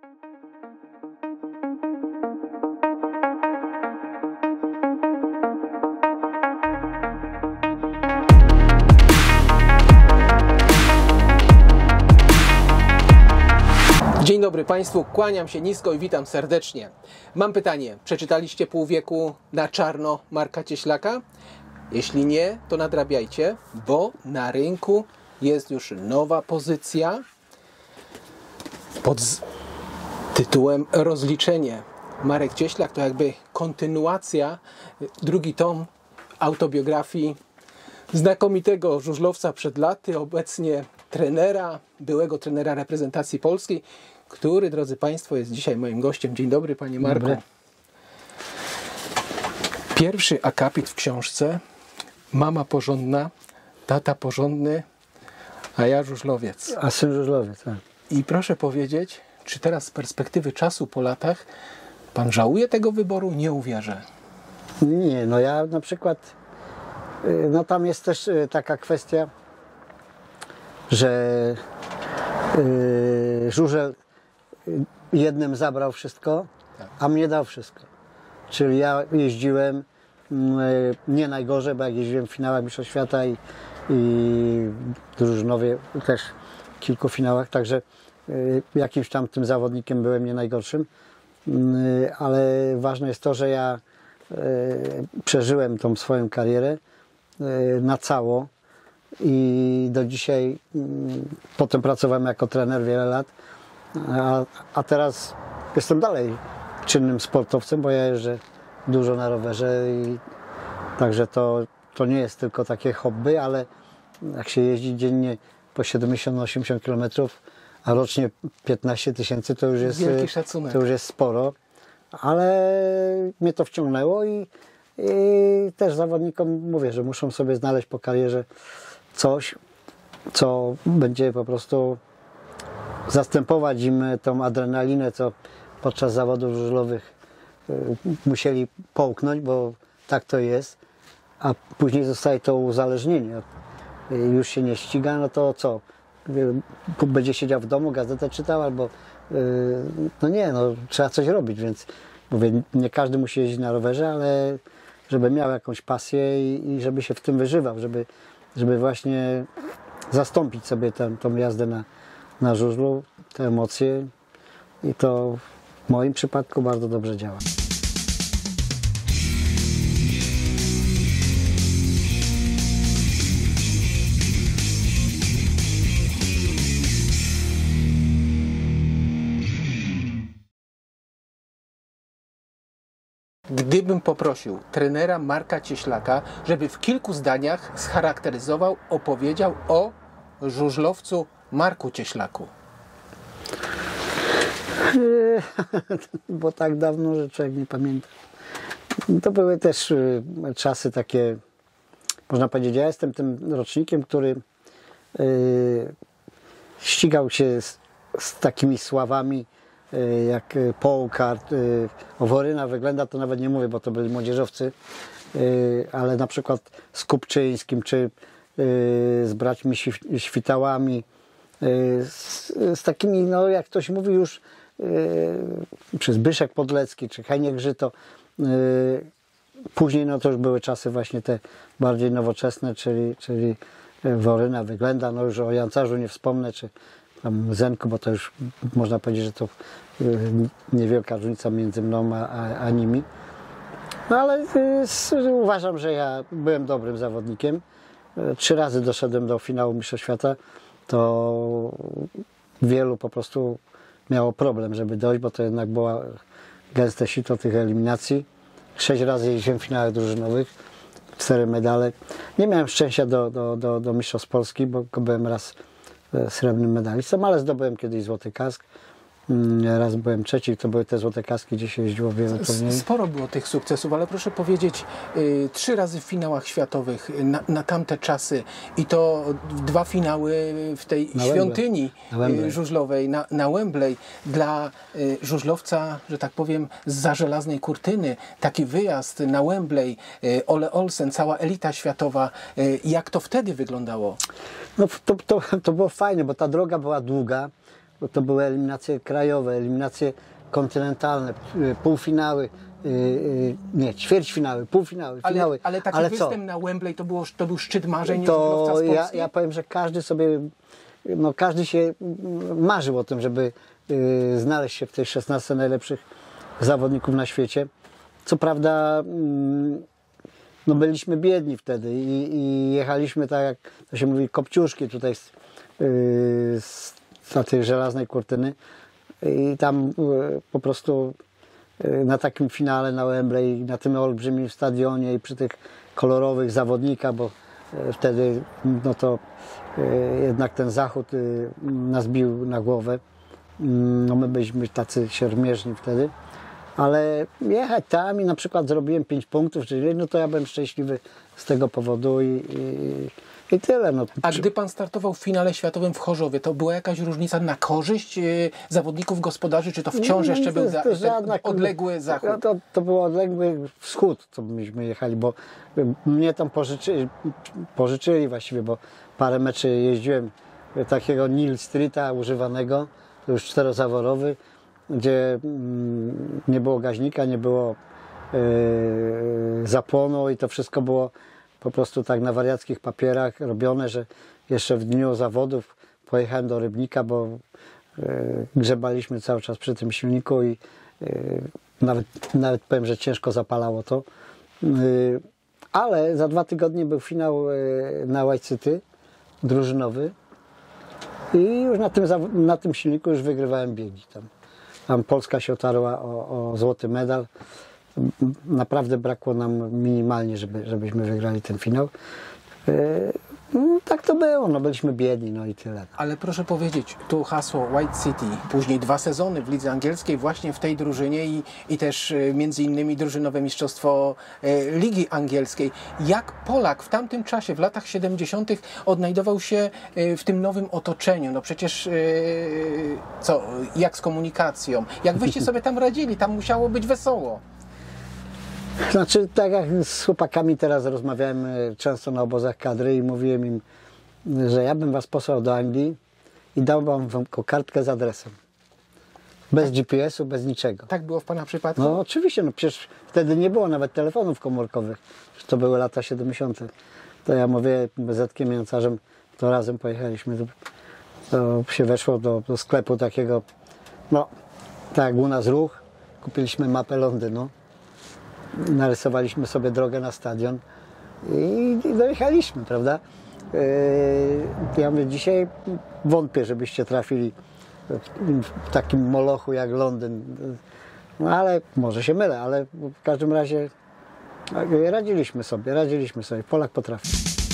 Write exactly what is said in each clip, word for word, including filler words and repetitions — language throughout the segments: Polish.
Dzień dobry Państwu, kłaniam się nisko i witam serdecznie. Mam pytanie, przeczytaliście Pół wieku na czarno Marka Cieślaka? Jeśli nie, to nadrabiajcie, bo na rynku jest już nowa pozycja pod tytułem Rozliczenie. Marek Cieślak to jakby kontynuacja, drugi tom autobiografii znakomitego żużlowca przed laty, obecnie trenera, byłego trenera reprezentacji polskiej, który, drodzy Państwo, jest dzisiaj moim gościem. Dzień dobry, Panie Marku. Dobry. Pierwszy akapit w książce. Mama porządna, tata porządny, a ja żużlowiec. A syn żużlowiec, tak. I proszę powiedzieć, czy teraz z perspektywy czasu po latach Pan żałuje tego wyboru? Nie uwierzę. Nie, no ja na przykład, no tam jest też taka kwestia, że yy, żużel jednym zabrał wszystko, a mnie dał wszystko. Czyli ja jeździłem yy, nie najgorzej, bo jak jeździłem w finałach Mistrzostw Świata i, i w drużynowie też w kilku finałach, także yy, jakimś tam tym zawodnikiem byłem nie najgorszym, yy, ale ważne jest to, że ja yy, przeżyłem tą swoją karierę yy, na cało. I do dzisiaj, potem pracowałem jako trener wiele lat, a, a teraz jestem dalej czynnym sportowcem, bo ja jeżdżę dużo na rowerze i także to, to nie jest tylko takie hobby, ale jak się jeździ dziennie po siedemdziesiąt osiemdziesiąt kilometrów, a rocznie piętnaście tysięcy, to już jest, wielki szacunek. To już jest sporo, ale mnie to wciągnęło i, i też zawodnikom mówię, że muszą sobie znaleźć po karierze coś, co będzie po prostu zastępować im tą adrenalinę, co podczas zawodów żużlowych musieli połknąć, bo tak to jest, a później zostaje to uzależnienie. Już się nie ściga, no to co? Będzie siedział w domu, gazetę czytał, albo no nie, no trzeba coś robić, więc mówię, nie każdy musi jeździć na rowerze, ale żeby miał jakąś pasję i, i żeby się w tym wyżywał, żeby żeby właśnie zastąpić sobie tę, tą jazdę na, na żużlu, te emocje, i to w moim przypadku bardzo dobrze działa. Gdybym poprosił trenera Marka Cieślaka, żeby w kilku zdaniach scharakteryzował, opowiedział o żużlowcu Marku Cieślaku. Bo tak dawno, że człowiek nie pamięta. To były też czasy takie, można powiedzieć, ja jestem tym rocznikiem, który ścigał się z, z takimi sławami jak Połkart, Oworyna, Wyględa, to nawet nie mówię, bo to byli młodzieżowcy, ale na przykład z Kupczyńskim, czy z braćmi Świtałami, z, z takimi, no jak ktoś mówi już, czy Zbyszek Podlecki, czy Heniek Żyto. Później no to już były czasy właśnie te bardziej nowoczesne, czyli, czyli Woryna, Wyględa, no już o Jancarzu nie wspomnę, czy tam Zenku, bo to już można powiedzieć, że to niewielka różnica między mną a, a, a nimi. No ale y, uważam, że ja byłem dobrym zawodnikiem. Trzy razy doszedłem do finału Mistrzostw Świata. To wielu po prostu miało problem, żeby dojść, bo to jednak było gęste sito tych eliminacji. Sześć razy jeździłem w finałach drużynowych, cztery medale. Nie miałem szczęścia do, do, do, do Mistrzostw Polski, bo byłem raz srebrnym medalistą, ale zdobyłem kiedyś złoty kask. Raz byłem trzeci, to były te złote kaski, gdzie się jeździło wiele turniejów. Sporo było tych sukcesów, ale proszę powiedzieć, y, trzy razy w finałach światowych na, na tamte czasy i to dwa finały w tej na świątyni na żużlowej, na, na Wembley. Dla y, żużlowca, że tak powiem, zza żelaznej kurtyny, taki wyjazd na Wembley, y, Ole Olsen, cała elita światowa, y, jak to wtedy wyglądało? No to, to, to było fajne, bo ta droga była długa. bo to były eliminacje krajowe, eliminacje kontynentalne, półfinały, nie, ćwierćfinały, półfinały, ale, finały. Ale taki ale występ co? na Wembley to, było, to był szczyt marzeń To żużlowca z ja, Polski? ja powiem, że każdy sobie, no każdy się marzył o tym, żeby y, znaleźć się w tej szesnastce najlepszych zawodników na świecie. Co prawda, mm, no byliśmy biedni wtedy i, i jechaliśmy tak, jak to się mówi, kopciuszki tutaj z, y, z, z tej żelaznej kurtyny i tam y, po prostu y, na takim finale na Wembley, na tym olbrzymim stadionie i przy tych kolorowych zawodnikach, bo y, wtedy no to y, jednak ten zachód y, nas bił na głowę. No my byliśmy tacy siermierzni wtedy. Ale jechać tam i na przykład zrobiłem pięć punktów, czyli no to ja byłem szczęśliwy z tego powodu i, i, i tyle. No. A gdy pan startował w finale światowym w Chorzowie, to była jakaś różnica na korzyść yy, zawodników gospodarzy, czy to wciąż no, jeszcze to, był za, to żadna, odległy zachód? No, to, to był odległy wschód, co myśmy jechali, bo mnie tam pożyczyli, pożyczyli właściwie, bo parę meczy jeździłem takiego Nil Streeta używanego, to już czterozaworowy, gdzie mm, nie było gaźnika, nie było yy, zapłonu i to wszystko było po prostu tak na wariackich papierach robione, że jeszcze w dniu zawodów pojechałem do Rybnika, bo yy, grzebaliśmy cały czas przy tym silniku i yy, nawet, nawet powiem, że ciężko zapalało to. Yy, ale za dwa tygodnie był finał yy, na White City, drużynowy i już na tym, na tym silniku już wygrywałem biegi tam. Tam Polska się otarła o, o złoty medal. Naprawdę brakło nam minimalnie, żeby, żebyśmy wygrali ten finał. Yy, no, tak to było, no byliśmy biedni, no i tyle. Ale proszę powiedzieć, tu hasło White City, później dwa sezony w lidze angielskiej właśnie w tej drużynie i, i też y, między innymi drużynowe mistrzostwo y, ligi angielskiej. Jak Polak w tamtym czasie, w latach siedemdziesiątych odnajdował się y, w tym nowym otoczeniu? No przecież y, co, jak z komunikacją? Jak wyście sobie tam radzili? Tam musiało być wesoło. Znaczy, tak jak z chłopakami teraz rozmawiałem często na obozach kadry i mówiłem im, że ja bym was posłał do Anglii i dał wam kartkę z adresem. Bez G P S u, bez niczego. Tak było w pana przypadku? No oczywiście, no przecież wtedy nie było nawet telefonów komórkowych. To były lata siedemdziesiąte. To ja mówię z Edkiem Jancarzem, to razem pojechaliśmy. To, to się weszło do, do sklepu takiego, no tak jak u nas Ruch, kupiliśmy mapę Londynu. Narysowaliśmy sobie drogę na stadion i, i dojechaliśmy, prawda? Yy, ja mówię, dzisiaj wątpię, żebyście trafili w, w takim molochu jak Londyn. No ale może się mylę, ale w każdym razie radziliśmy sobie, radziliśmy sobie. Polak potrafi.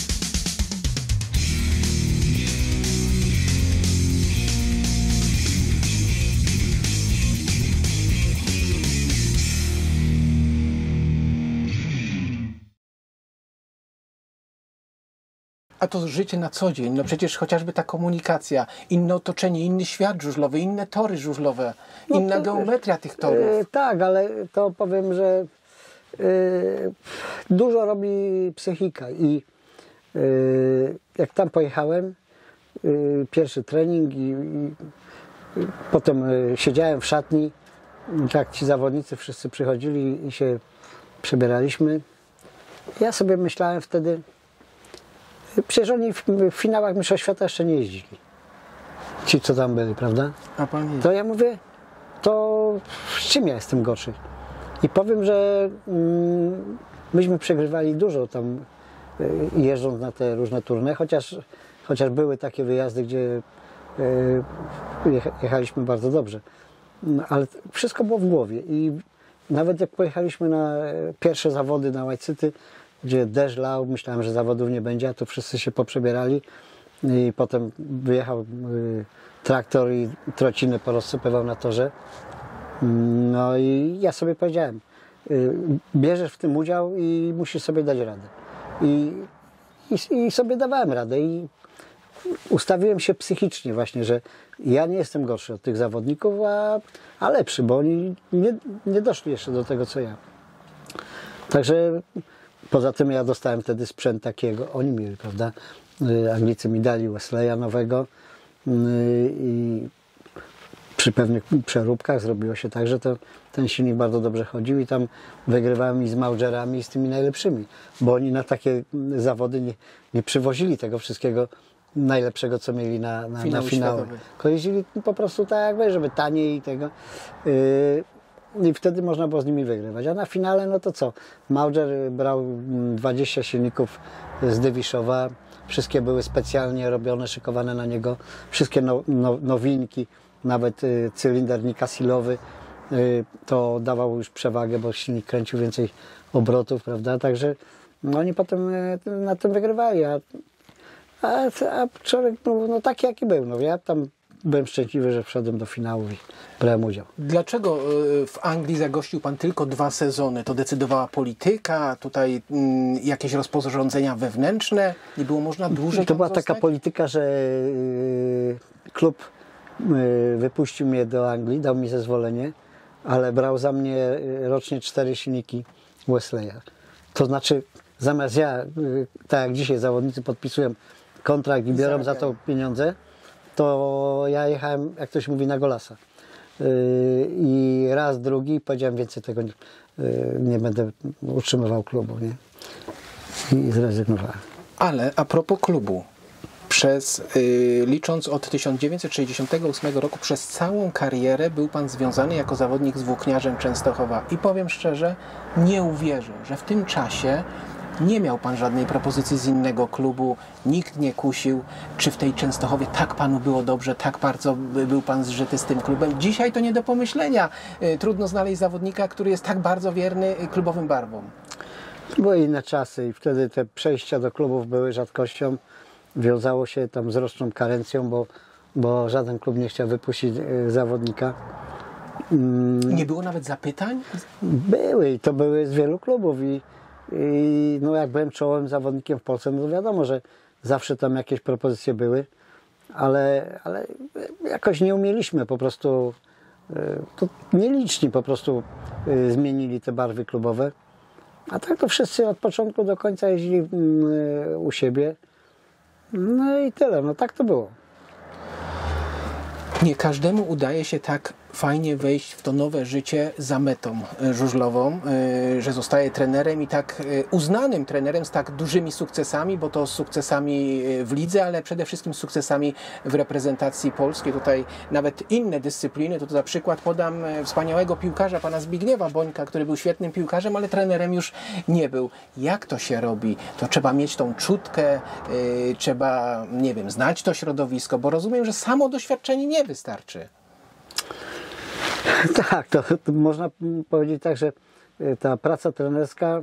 A to życie na co dzień, no przecież chociażby ta komunikacja, inne otoczenie, inny świat żużlowy, inne tory żużlowe, no inna to, geometria tych torów. Yy, tak, ale to powiem, że yy, dużo robi psychika i yy, jak tam pojechałem, yy, pierwszy trening i, i, i potem yy, siedziałem w szatni, tak ci zawodnicy wszyscy przychodzili i się przebieraliśmy. Ja sobie myślałem wtedy, przecież oni w, w finałach Mistrzostw Świata jeszcze nie jeździli. Ci, co tam byli, prawda? A pan to ja mówię, to z czym ja jestem gorszy? I powiem, że mm, myśmy przegrywali dużo tam y, jeżdżąc na te różne turnie, chociaż, chociaż były takie wyjazdy, gdzie y, jechaliśmy bardzo dobrze. Ale wszystko było w głowie i nawet jak pojechaliśmy na pierwsze zawody na White City, gdzie deszcz lał, myślałem, że zawodów nie będzie, a to wszyscy się poprzebierali i potem wyjechał y, traktor i trociny porozsypywał na torze. No i ja sobie powiedziałem, y, bierzesz w tym udział i musisz sobie dać radę. I, i, i sobie dawałem radę i ustawiłem się psychicznie właśnie, że ja nie jestem gorszy od tych zawodników, a, a lepszy, bo oni nie, nie doszli jeszcze do tego, co ja. Także poza tym ja dostałem wtedy sprzęt takiego, oni mieli, prawda? Anglicy mi dali Wesleya nowego i przy pewnych przeróbkach zrobiło się tak, że to, ten silnik bardzo dobrze chodził i tam wygrywałem i z Maugerami, i z tymi najlepszymi, bo oni na takie zawody nie, nie przywozili tego wszystkiego najlepszego, co mieli na, na, Finały na finały. światowe. Tylko jeździli po prostu tak jakby, żeby taniej i tego. Yy, I wtedy można było z nimi wygrywać. A na finale, no to co? Mauger brał dwadzieścia silników z Dywiszowa. Wszystkie były specjalnie robione, szykowane na niego. Wszystkie no, no, nowinki, nawet y, cylinder nikasilowy, y, to dawał już przewagę, bo silnik kręcił więcej obrotów, prawda? Także no, oni potem y, na tym wygrywali. A, a, a człowiek, no, no taki jaki był. No, ja tam byłem szczęśliwy, że wszedłem do finału i brałem udział. Dlaczego y, w Anglii zagościł Pan tylko dwa sezony? To decydowała polityka, tutaj mm, jakieś rozporządzenia wewnętrzne? Nie było można dłużej To tam była zostać? taka polityka, że y, klub y, wypuścił mnie do Anglii, dał mi zezwolenie, ale brał za mnie y, rocznie cztery silniki Wesleya. To znaczy, zamiast ja, y, tak jak dzisiaj zawodnicy podpisują kontrakt i biorą za to pieniądze, to ja jechałem, jak ktoś mówi, na golasa. Yy, I raz, drugi, powiedziałem, więcej tego nie, yy, nie będę utrzymywał klubu, nie? I zrezygnowałem. Ale a propos klubu, przez, y, licząc od tysiąc dziewięćset sześćdziesiątego ósmego roku, przez całą karierę był Pan związany jako zawodnik z Włókniarzem Częstochowa. I powiem szczerze, nie uwierzę, że w tym czasie nie miał Pan żadnej propozycji z innego klubu, nikt nie kusił. Czy w tej Częstochowie tak Panu było dobrze, tak bardzo był Pan zżyty z tym klubem? Dzisiaj to nie do pomyślenia. Y, Trudno znaleźć zawodnika, który jest tak bardzo wierny klubowym barwom. Były inne czasy i wtedy te przejścia do klubów były rzadkością. Wiązało się tam z roczną karencją, bo, bo żaden klub nie chciał wypuścić y, zawodnika. Nie było nawet zapytań? Były i to były z wielu klubów i, i no jak byłem czołowym zawodnikiem w Polsce, no to wiadomo, że zawsze tam jakieś propozycje były, ale, ale jakoś nie umieliśmy po prostu, y, to nieliczni po prostu y, zmienili te barwy klubowe, a tak to wszyscy od początku do końca jeździli y, u siebie, no i tyle, no tak to było. Nie każdemu udaje się tak fajnie wejść w to nowe życie za metą żużlową, że zostaje trenerem i tak uznanym trenerem z tak dużymi sukcesami, bo to z sukcesami w lidze, ale przede wszystkim z sukcesami w reprezentacji polskiej. Tutaj nawet inne dyscypliny, to, to za przykład podam wspaniałego piłkarza, pana Zbigniewa Bońka, który był świetnym piłkarzem, ale trenerem już nie był. Jak to się robi? To trzeba mieć tą czutkę, yy, trzeba, nie wiem, znać to środowisko, bo rozumiem, że samo doświadczenie nie wystarczy. Tak, to, to można powiedzieć tak, że ta praca trenerska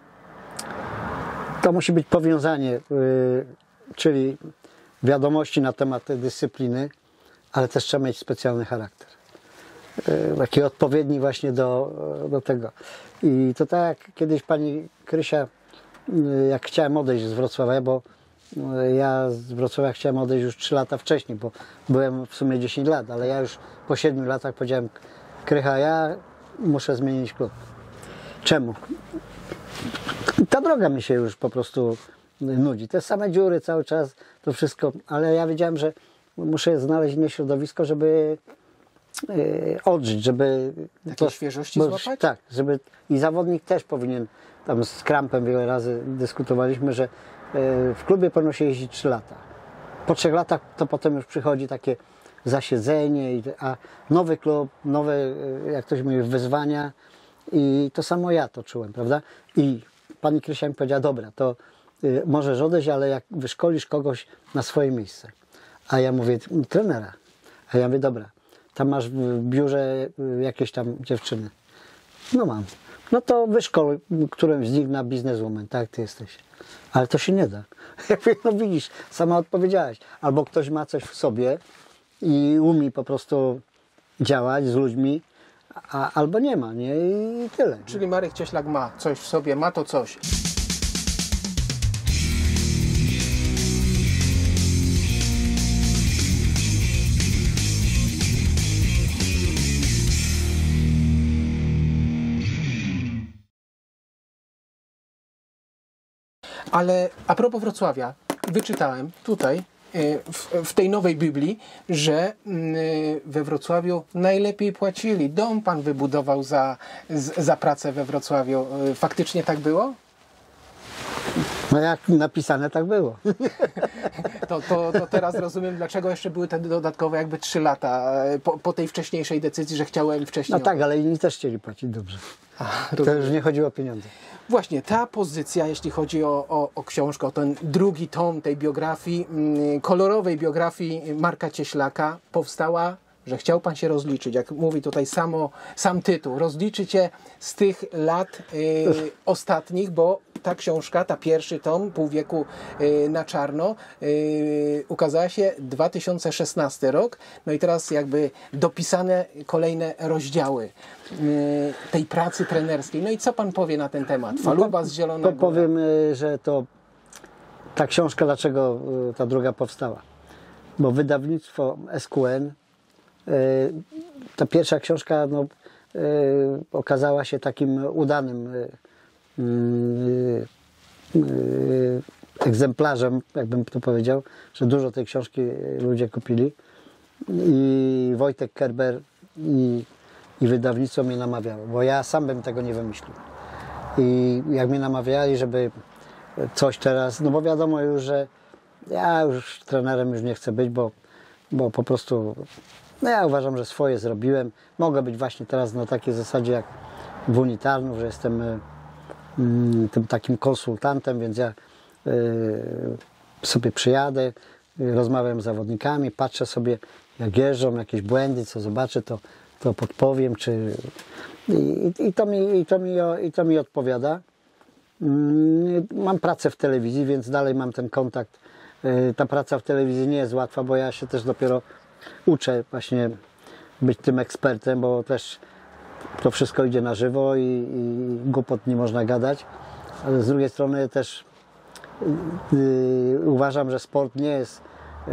to musi być powiązanie, yy, czyli wiadomości na temat tej dyscypliny, ale też trzeba mieć specjalny charakter. Yy, taki odpowiedni właśnie do, do tego. I to tak jak kiedyś pani Krysia, yy, jak chciałem odejść z Wrocławia, bo yy, ja z Wrocławia chciałem odejść już trzy lata wcześniej, bo byłem w sumie dziesięć lat, ale ja już po siedmiu latach powiedziałem: Krycha, ja muszę zmienić klub. Czemu? Ta droga mi się już po prostu nudzi. Te same dziury cały czas, to wszystko, ale ja wiedziałem, że muszę znaleźć inne środowisko, żeby yy, odżyć, żeby... Takiej to, świeżości bo, złapać? Tak, żeby i zawodnik też powinien, tam z Krampem wiele razy dyskutowaliśmy, że yy, w klubie powinno się jeździć trzy lata. Po trzech latach to potem już przychodzi takie zasiedzenie, a nowy klub, nowe, jak ktoś mówi, wyzwania i to samo ja to czułem, prawda? I pani Krysia mi powiedziała: dobra, to y, możesz odejść, ale jak wyszkolisz kogoś na swoje miejsce. A ja mówię: trenera. A ja mówię: dobra, tam masz w biurze jakieś tam dziewczyny. No mam. No to wyszkol którymś z nich na bizneswoman, tak ty jesteś. Ale to się nie da. No widzisz, sama odpowiedziałaś. Albo ktoś ma coś w sobie i umie po prostu działać z ludźmi, a, albo nie ma, nie? I tyle. Czyli Marek Cieślak ma coś w sobie, ma to coś. Ale a propos Wrocławia, wyczytałem tutaj w, w tej nowej Biblii, że we Wrocławiu najlepiej płacili. Dom pan wybudował za, za pracę we Wrocławiu. Faktycznie tak było? No jak napisane, tak było. To, to, to teraz rozumiem, dlaczego jeszcze były te dodatkowe jakby trzy lata po, po tej wcześniejszej decyzji, że chciałem wcześniej... No tak, ale inni też chcieli płacić dobrze. A, to już nie chodziło o pieniądze. Właśnie, ta pozycja, jeśli chodzi o, o, o książkę, o ten drugi tom tej biografii, kolorowej biografii Marka Cieślaka, powstała, że chciał pan się rozliczyć, jak mówi tutaj samo, sam tytuł, rozliczyć się z tych lat y, ostatnich, bo ta książka, ta pierwszy tom, Pół wieku y, na czarno, y, ukazała się dwa tysiące szesnasty rok, no i teraz jakby dopisane kolejne rozdziały y, tej pracy trenerskiej. No i co pan powie na ten temat? Faluba z Zielonego. To powiem, że to ta książka, dlaczego ta druga powstała? Bo wydawnictwo S Q N, ta pierwsza książka no, okazała się takim udanym egzemplarzem, jakbym to powiedział, że dużo tej książki ludzie kupili i Wojtek Kerber i, i wydawnictwo mnie namawiało, bo ja sam bym tego nie wymyślił. I jak mnie namawiali, żeby coś teraz, no bo wiadomo już, że ja już trenerem już nie chcę być, bo, bo po prostu no ja uważam, że swoje zrobiłem. Mogę być właśnie teraz na takiej zasadzie jak w Unitarnu, że jestem y, y, tym takim konsultantem, więc ja y, sobie przyjadę, y, rozmawiam z zawodnikami, patrzę sobie jak jeżdżą, jakieś błędy, co zobaczę, to, to podpowiem, czy... I, i, to mi, i, to mi, i to mi odpowiada. Y, mam pracę w telewizji, więc dalej mam ten kontakt. Y, ta praca w telewizji nie jest łatwa, bo ja się też dopiero uczę właśnie być tym ekspertem, bo też to wszystko idzie na żywo i, i głupot nie można gadać, ale z drugiej strony też yy, uważam, że sport nie jest yy,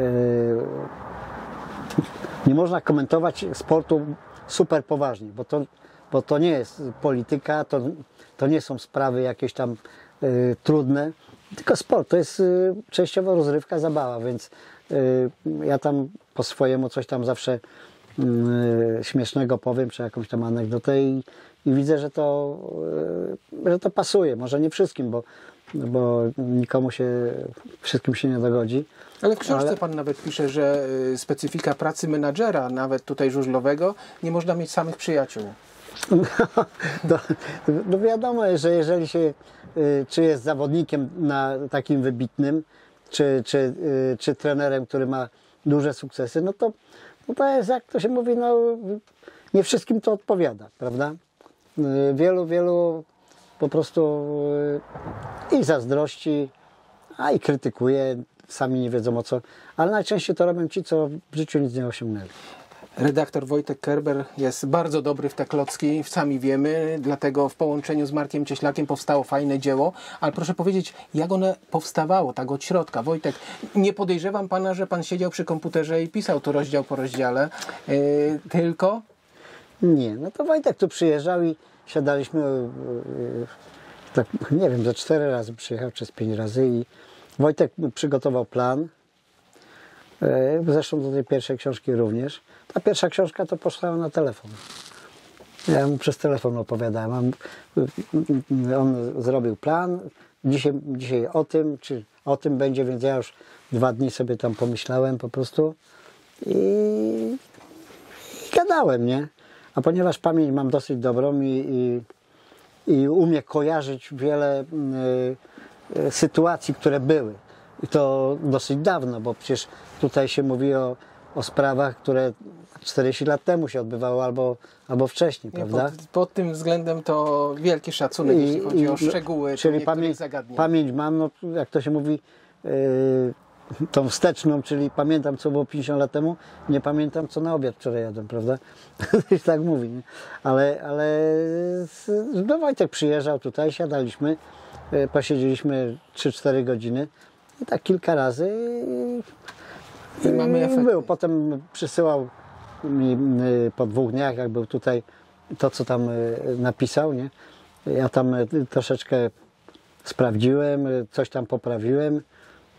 nie można komentować sportu super poważnie, bo to, bo to nie jest polityka, to, to nie są sprawy jakieś tam yy, trudne, tylko sport, to jest yy, częściowo rozrywka, zabawa, więc ja tam po swojemu coś tam zawsze yy, śmiesznego powiem, czy jakąś tam anegdotę i, i widzę, że to, yy, że to pasuje. Może nie wszystkim, bo, bo nikomu się, wszystkim się nie dogodzi. Ale w książce ale... pan nawet pisze, że yy, specyfika pracy menadżera, nawet tutaj żużlowego, nie można mieć samych przyjaciół. No, to, no wiadomo, że jeżeli się, yy, czy jest zawodnikiem na takim wybitnym, Czy, czy, yy, czy trenerem, który ma duże sukcesy, no to, no to jest, jak to się mówi, no, nie wszystkim to odpowiada, prawda? Yy, wielu, wielu po prostu yy, i zazdrości, a i krytykuje, sami nie wiedzą o co, ale najczęściej to robią ci, co w życiu nic nie osiągnęli. Redaktor Wojtek Kerber jest bardzo dobry w te klocki, sami wiemy, dlatego w połączeniu z Markiem Cieślakiem powstało fajne dzieło, ale proszę powiedzieć, jak one powstawało, tak od środka. Wojtek, nie podejrzewam pana, że pan siedział przy komputerze i pisał to rozdział po rozdziale, yy, tylko? Nie, no to Wojtek tu przyjeżdżał i siadaliśmy, yy, tak, nie wiem, ze cztery razy przyjechał, czy z pięć razy i Wojtek przygotował plan. Zresztą do tej pierwszej książki również. Ta pierwsza książka to powstała na telefon. Ja mu przez telefon opowiadałem. On, on zrobił plan. Dzisiaj, dzisiaj o tym, czy o tym będzie, więc ja już dwa dni sobie tam pomyślałem po prostu i, i gadałem, nie? A ponieważ pamięć mam dosyć dobrą i, i, i umiem kojarzyć wiele y, y, sytuacji, które były. I to dosyć dawno, bo przecież tutaj się mówi o, o sprawach, które czterdzieści lat temu się odbywało albo, albo wcześniej, prawda? Pod, pod tym względem to wielki szacunek, I, jeśli chodzi i, o szczegóły czyli pamięć, zagadnień. Pamięć mam, no, jak to się mówi, yy, tą wsteczną, czyli pamiętam, co było pięćdziesiąt lat temu, nie pamiętam, co na obiad wczoraj jadłem, prawda? Tak mówi, nie? Ale, ale no Wojtek przyjeżdżał tutaj, siadaliśmy, yy, posiedzieliśmy trzy cztery godziny. I tak kilka razy i, I mamy efekt. Był. Potem przysyłał mi po dwóch dniach, jak był tutaj, to co tam napisał, nie? Ja tam troszeczkę sprawdziłem, coś tam poprawiłem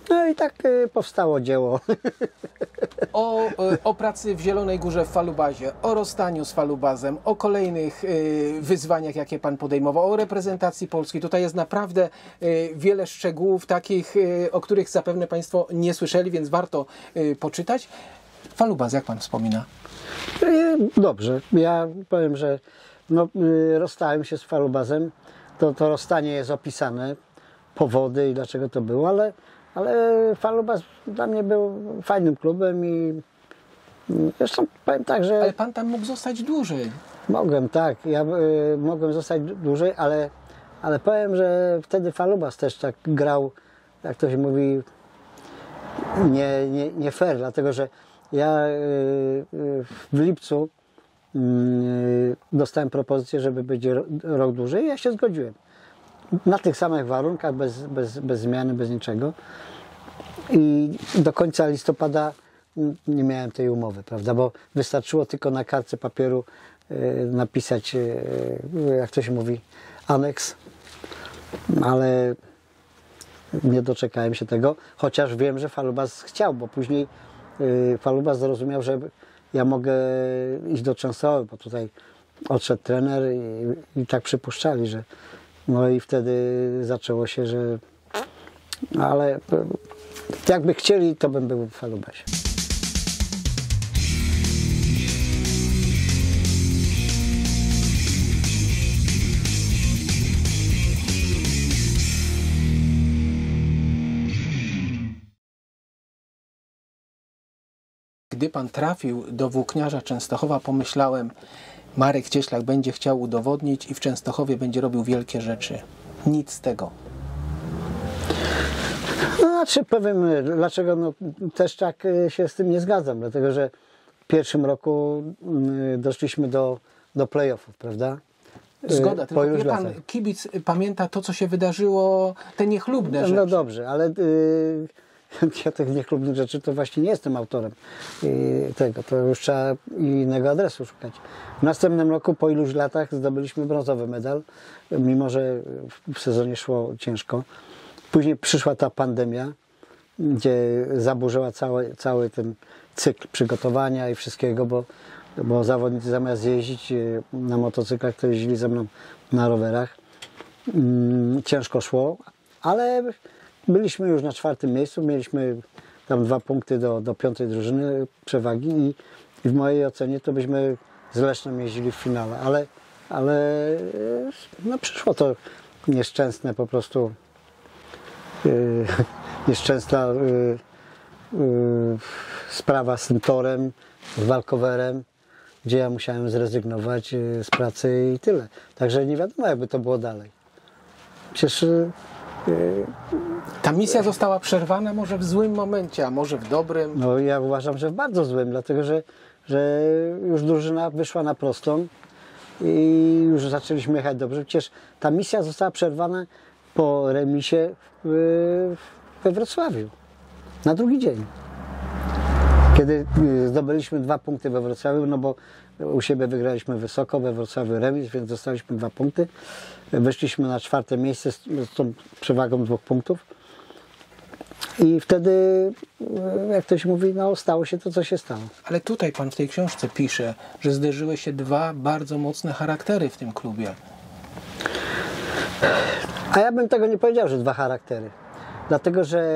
No i tak y, powstało dzieło. O, y, o pracy w Zielonej Górze w Falubazie, o rozstaniu z Falubazem, o kolejnych y, wyzwaniach, jakie Pan podejmował, o reprezentacji Polski. Tutaj jest naprawdę y, wiele szczegółów takich, y, o których zapewne Państwo nie słyszeli, więc warto y, poczytać. Falubaz, jak Pan wspomina? Y, Dobrze, ja powiem, że no, y, rozstałem się z Falubazem. To, to rozstanie jest opisane, powody i dlaczego to było, ale, ale Falubaz dla mnie był fajnym klubem i zresztą powiem tak, że Ale Pan tam mógł zostać dłużej. mogłem, tak, ja y, mogłem zostać dłużej, ale, ale powiem, że wtedy Falubaz też tak grał, jak to się mówi, nie, nie, nie fair, dlatego że ja y, y, w lipcu y, dostałem propozycję, żeby być ro- rok dłużej i ja się zgodziłem. Na tych samych warunkach, bez, bez, bez zmiany, bez niczego. I do końca listopada nie miałem tej umowy, prawda, bo wystarczyło tylko na kartce papieru y, napisać, y, jak to się mówi, aneks, ale nie doczekałem się tego, chociaż wiem, że Falubaz chciał, bo później y, Falubaz zrozumiał, że ja mogę iść do Częstochowy, bo tutaj odszedł trener i, i tak przypuszczali, że no i wtedy zaczęło się, że ale jakby chcieli, to bym był w Falubazie. Gdy Pan trafił do Włókniarza Częstochowa, pomyślałem, Marek Cieślak będzie chciał udowodnić i w Częstochowie będzie robił wielkie rzeczy. Nic z tego. No, znaczy powiem, dlaczego no, też tak się z tym nie zgadzam, dlatego że w pierwszym roku y, doszliśmy do, do play-offów, prawda? Y, Zgoda, po tylko już wie Pan, latach. kibic pamięta to, co się wydarzyło, te niechlubne rzeczy. No dobrze, ale y, ja tych niechlubnych rzeczy to właśnie nie jestem autorem y, tego, to już trzeba innego adresu szukać. W następnym roku, po iluś latach, zdobyliśmy brązowy medal, mimo że w sezonie szło ciężko. Później przyszła ta pandemia, gdzie zaburzyła cały, cały ten cykl przygotowania i wszystkiego, bo, bo zawodnicy zamiast jeździć na motocyklach, to jeździli ze mną na rowerach. Ciężko szło, ale byliśmy już na czwartym miejscu, mieliśmy tam dwa punkty do, do piątej drużyny przewagi i, i w mojej ocenie to byśmy z Lesznem jeździli w finale, ale, ale no przyszło to nieszczęsne po prostu Yy, nieszczęsna yy, yy, sprawa z tym torem, z walkowerem, gdzie ja musiałem zrezygnować yy, z pracy i tyle. Także nie wiadomo, jakby to było dalej. Przecież yy, Ta misja została przerwana może w złym momencie, a może w dobrym. no, ja uważam, że w bardzo złym, dlatego że, że już drużyna wyszła na prostą i już zaczęliśmy jechać dobrze. Przecież ta misja została przerwana po remisie w, we Wrocławiu, na drugi dzień. Kiedy zdobyliśmy dwa punkty we Wrocławiu, no bo u siebie wygraliśmy wysoko, we Wrocławiu remis, więc dostaliśmy dwa punkty. Wyszliśmy na czwarte miejsce z, z tą przewagą dwóch punktów. I wtedy, jak to się mówi, no stało się to, co się stało. Ale tutaj Pan w tej książce pisze, że zderzyły się dwa bardzo mocne charaktery w tym klubie. A ja bym tego nie powiedział, że dwa charaktery. Dlatego, że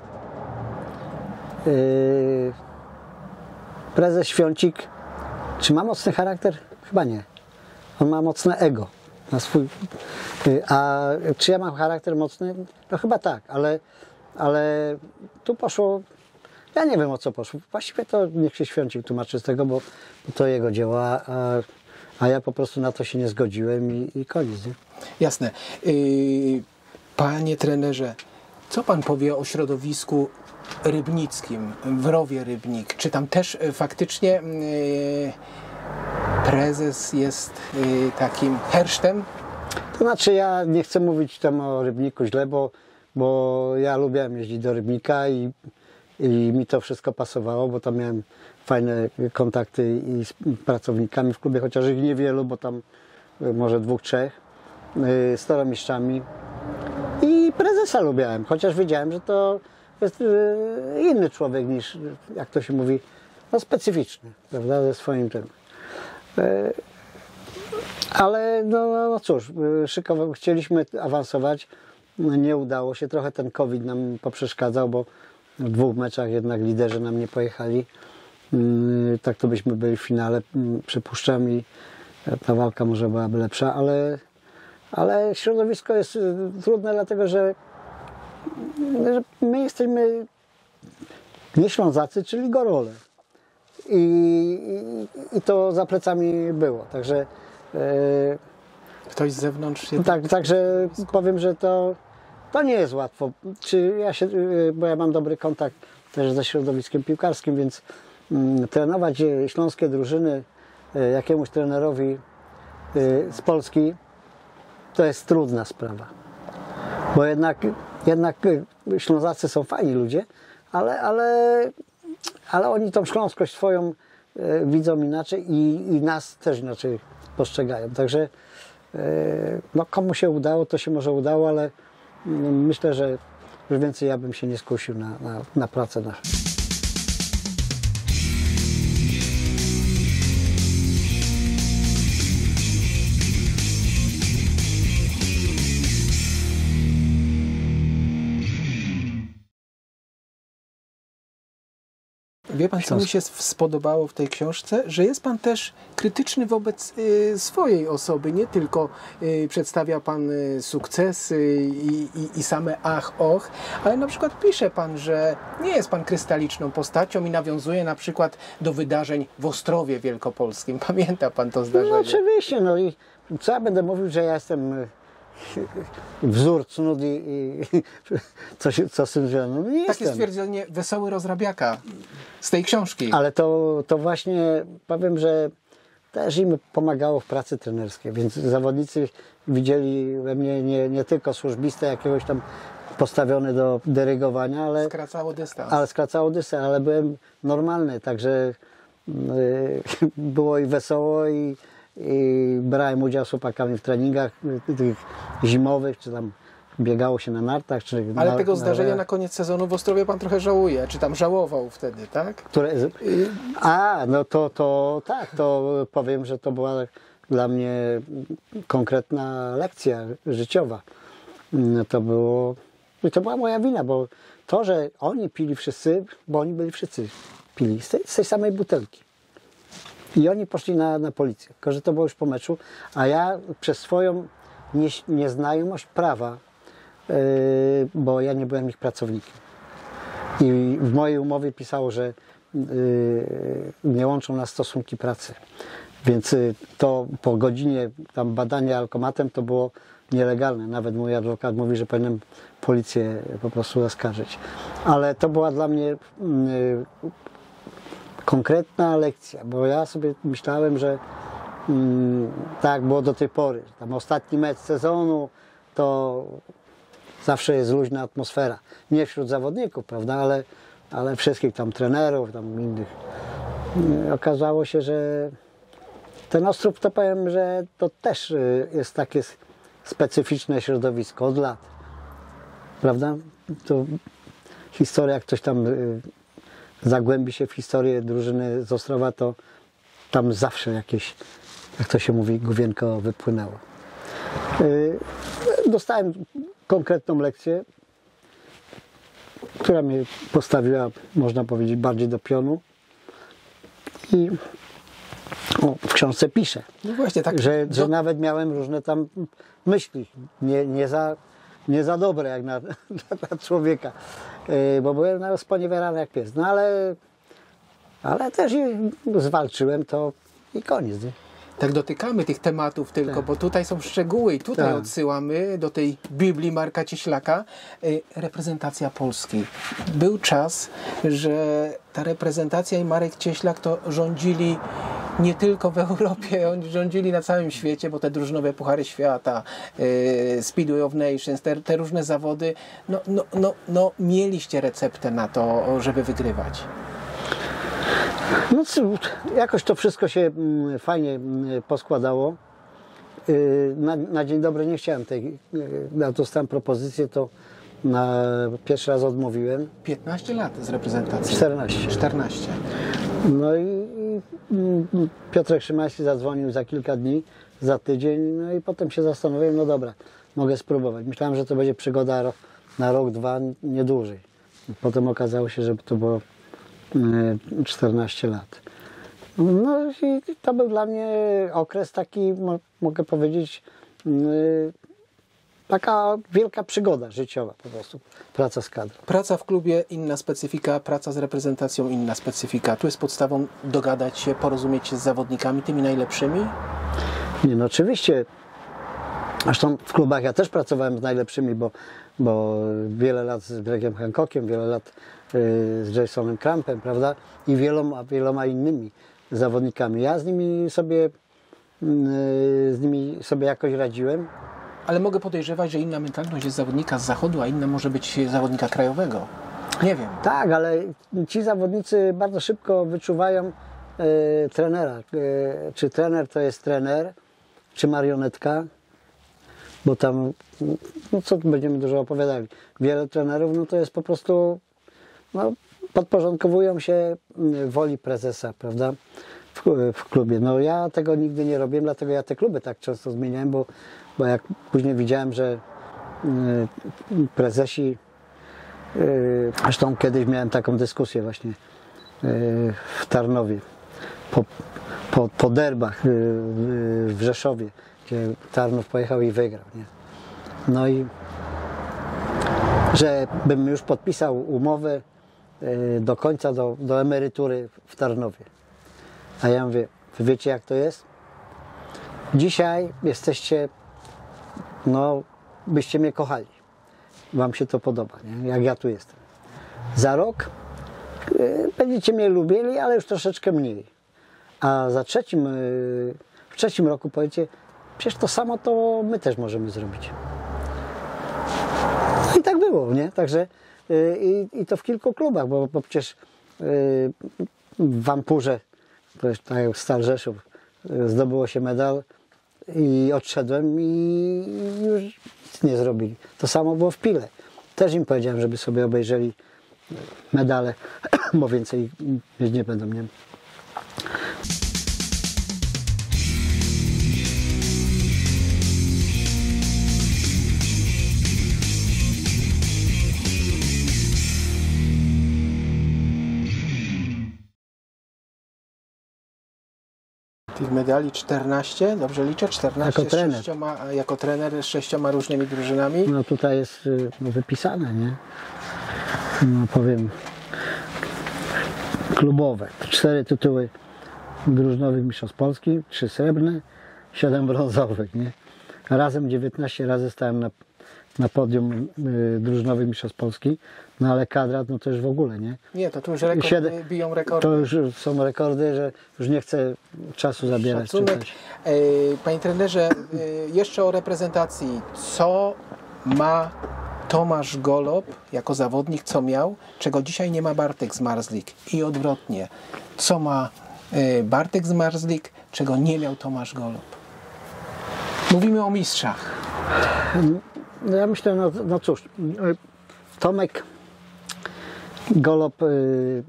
yy, prezes Świącik, czy ma mocny charakter? Chyba nie. On ma mocne ego. Na swój, yy, a czy ja mam charakter mocny? No chyba tak, ale, ale tu poszło, ja nie wiem o co poszło. Właściwie to niech się Świącik tłumaczy z tego, bo, bo to jego dzieło, a, a ja po prostu na to się nie zgodziłem i, i koniec. Nie? Jasne. Yy, panie trenerze, co Pan powie o środowisku rybnickim, w Rowie Rybnik? Czy tam też y, faktycznie yy, prezes jest yy, takim hersztem? To znaczy ja nie chcę mówić tam o Rybniku źle, bo, bo ja lubiłem jeździć do Rybnika i, i mi to wszystko pasowało, bo tam miałem fajne kontakty i z pracownikami w klubie, chociaż ich niewielu, bo tam może dwóch, trzech, z toromistrzami. I prezesa lubiałem, chociaż wiedziałem, że to jest y, inny człowiek niż, jak to się mówi, no specyficzny, prawda, ze swoim tym. Y, ale no, no, no cóż, szykowo, chcieliśmy awansować, nie udało się, trochę ten COVID nam poprzeszkadzał, bo w dwóch meczach jednak liderzy nam nie pojechali. Y, tak to byśmy byli w finale, y, przypuszczam, i ta walka może byłaby lepsza, ale, ale środowisko jest trudne, dlatego że, że my jesteśmy nie Ślązacy, czyli Gorole. I, i, i to za plecami było. Także, e, Ktoś z zewnątrz się... tak, także powiem, że to, to nie jest łatwo. Czy ja się, bo ja mam dobry kontakt też ze środowiskiem piłkarskim, więc mm, trenować śląskie drużyny jakiemuś trenerowi z Polski to jest trudna sprawa. Bo jednak, jednak Ślązacy są fajni ludzie, ale, ale, ale oni tą śląskość swoją widzą inaczej i, i nas też inaczej postrzegają. Także no, komu się udało, to się może udało, ale myślę, że już więcej ja bym się nie skusił na, na, na pracę naszą. Wie pan, co mi się spodobało w tej książce? Że jest pan też krytyczny wobec y, swojej osoby. Nie tylko y, przedstawia pan y, sukcesy i, i, i same ach, och, ale na przykład pisze pan, że nie jest pan krystaliczną postacią i nawiązuje na przykład do wydarzeń w Ostrowie Wielkopolskim. Pamięta pan to zdarzenie? No oczywiście, no i co ja będę mówił, że ja jestem wzór cnót i, i co, się, co z tym związane? No nie Takie jestem. stwierdzenie Wesoły Rozrabiaka z tej książki. Ale to, to właśnie powiem, że też im pomagało w pracy trenerskiej, więc zawodnicy widzieli we mnie nie, nie tylko służbistę jakiegoś tam postawiony do dyrygowania, ale Skracało dystans. ale skracało dystans, ale byłem normalny, także yy, było i wesoło i I brałem udział z chłopakami w treningach tych zimowych, czy tam biegało się na nartach. Czy Ale na, tego na, zdarzenia na koniec sezonu w Ostrowie pan trochę żałuje, czy tam żałował wtedy, tak? Które, a, no to, to tak, to powiem, że to była dla mnie konkretna lekcja życiowa. To było, i to była moja wina, bo to, że oni pili wszyscy, bo oni byli wszyscy pili z tej, z tej samej butelki. I oni poszli na, na policję, tylko że to było już po meczu, a ja przez swoją nie, nieznajomość prawa, yy, bo ja nie byłem ich pracownikiem. I w mojej umowie pisało, że yy, nie łączą nas stosunki pracy. Więc yy, to po godzinie tam badania alkomatem to było nielegalne. Nawet mój adwokat mówi, że powinienem policję po prostu zaskarżyć. Ale to była dla mnie yy, konkretna lekcja, bo ja sobie myślałem, że mm, tak było do tej pory. Tam ostatni mecz sezonu to zawsze jest luźna atmosfera. Nie wśród zawodników, prawda, ale, ale wszystkich tam trenerów, tam innych. I okazało się, że ten Ostrów, to powiem, że to też jest takie specyficzne środowisko od lat. Prawda? To historia, jak ktoś tam zagłębi się w historię drużyny z Ostrowa, to tam zawsze jakieś, jak to się mówi, główienko wypłynęło. Dostałem konkretną lekcję, która mnie postawiła, można powiedzieć, bardziej do pionu. I o, w książce piszę, No właśnie, tak. że, do... że nawet miałem różne tam myśli, nie, nie, za, nie za dobre jak na, na człowieka, bo byłem no, sponiewierany jak pies. No ale, ale też i zwalczyłem to i koniec. Nie? Tak dotykamy tych tematów tylko, tak. bo tutaj są szczegóły i tutaj tak. odsyłamy do tej Biblii Marka Cieślaka. Reprezentacja Polski. Był czas, że ta reprezentacja i Marek Cieślak to rządzili nie tylko w Europie, oni rządzili na całym świecie, bo te drużynowe puchary świata, Speedway of Nations, te, te różne zawody, no, no, no, no mieliście receptę na to, żeby wygrywać. No, jakoś to wszystko się fajnie poskładało. Na, na dzień dobry nie chciałem tej, jak dostałem propozycję, to Na pierwszy raz odmówiłem. piętnaście lat z reprezentacji. czternaście. czternaście. No i, i mm, Piotrek Szymański zadzwonił za kilka dni, za tydzień, no i potem się zastanowiłem, no dobra, mogę spróbować. Myślałem, że to będzie przygoda ro- na rok, dwa, nie dłużej. Potem okazało się, że to było y, czternaście lat. No i to był dla mnie okres taki, mo- mogę powiedzieć, y, taka wielka przygoda życiowa po prostu, praca z kadrą. Praca w klubie, inna specyfika, praca z reprezentacją, inna specyfika. Tu jest podstawą dogadać się, porozumieć się z zawodnikami, tymi najlepszymi. Nie, no oczywiście. Zresztą w klubach ja też pracowałem z najlepszymi, bo, bo wiele lat z Gregiem Hancockiem, wiele lat y, z Jasonem Crampem, prawda? I wieloma, wieloma innymi zawodnikami. Ja z nimi sobie, y, z nimi sobie jakoś radziłem. Ale mogę podejrzewać, że inna mentalność jest zawodnika z zachodu, a inna może być zawodnika krajowego. Nie wiem. Tak, ale ci zawodnicy bardzo szybko wyczuwają y, trenera. Y, czy trener to jest trener, czy marionetka, bo tam, no co tu będziemy dużo opowiadali, wiele trenerów, no to jest po prostu, no, podporządkowują się woli prezesa, prawda, w, w klubie. No ja tego nigdy nie robiłem, dlatego ja te kluby tak często zmieniałem, bo, bo jak później widziałem, że y, prezesi, y, zresztą kiedyś miałem taką dyskusję właśnie y, w Tarnowie, po, po, po derbach y, w Rzeszowie, gdzie Tarnów pojechał i wygrał, nie? No i że bym już podpisał umowę y, do końca, do, do emerytury w Tarnowie. A ja mówię, wy wiecie jak to jest? Dzisiaj jesteście, no, byście mnie kochali. Wam się to podoba, nie? Jak ja tu jestem. Za rok y, będziecie mnie lubili, ale już troszeczkę mniej. A za trzecim, y, w trzecim roku powiecie, przecież to samo to my też możemy zrobić. I tak było, nie? Także y, i, i to w kilku klubach, bo, bo przecież y, w Wampurze, to jest tak jak Stal Rzeszów, y, zdobyło się medal i odszedłem i już nic nie zrobili. To samo było w Pile. Też im powiedziałem, żeby sobie obejrzeli medale, bo więcej mieć nie będą, nie? Tych medali czternaście, dobrze liczę? czternaście Jako trener. Z sześcioma, jako trener z sześcioma różnymi drużynami. No tutaj jest y, no, wypisane, nie? No powiem, klubowe. Cztery tytuły drużynowych mistrzostw Polski, trzy srebrne, siedem brązowych, nie? Razem dziewiętnaście razy stałem na, na podium y, drużynowych mistrzostw Polski, no ale kadrat, no to już w ogóle, nie? Nie, to tu już rekordy, Siedem- biją rekordy. To już są rekordy, że już nie chcę czasu zabierać. Szacunek. Czytać. E, Panie trenerze, e, jeszcze o reprezentacji. Co ma Tomasz Golob jako zawodnik, co miał, czego dzisiaj nie ma Bartek Zmarzlik? I odwrotnie. Co ma e, Bartek Zmarzlik, czego nie miał Tomasz Golob? Mówimy o mistrzach. No ja myślę, no, no cóż, y, Tomek Golob y,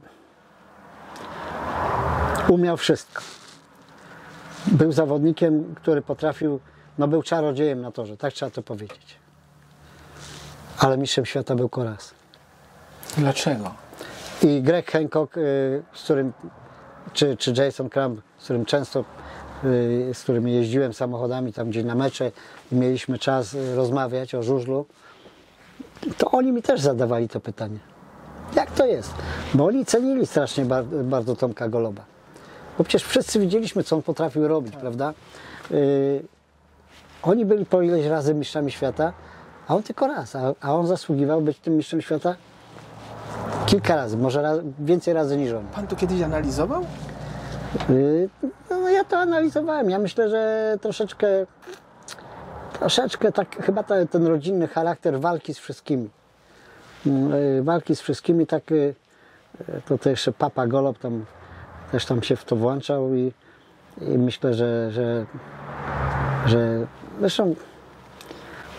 umiał wszystko. Był zawodnikiem, który potrafił, no był czarodziejem na torze, tak trzeba to powiedzieć. Ale mistrzem świata był tylko raz. Dlaczego? I Greg Hancock, y, z którym, czy, czy Jason Cramp, z którym często, y, z którymi jeździłem samochodami tam gdzieś na mecze i mieliśmy czas y, rozmawiać o żużlu, to oni mi też zadawali to pytanie. Jak to jest? Bo oni cenili strasznie bar bardzo Tomka Goloba. Bo przecież wszyscy widzieliśmy, co on potrafił robić, prawda? Yy, oni byli po ileś razy mistrzami świata, a on tylko raz. A, a on zasługiwał być tym mistrzem świata kilka razy, może raz, więcej razy niż on. Pan to kiedyś analizował? Yy, no ja to analizowałem. Ja myślę, że troszeczkę, troszeczkę tak, chyba ta, ten rodzinny charakter walki z wszystkimi. Yy, walki z wszystkimi, tak, yy, to, to jeszcze Papa Golob tam też tam się w to włączał i, i myślę, że, że, że zresztą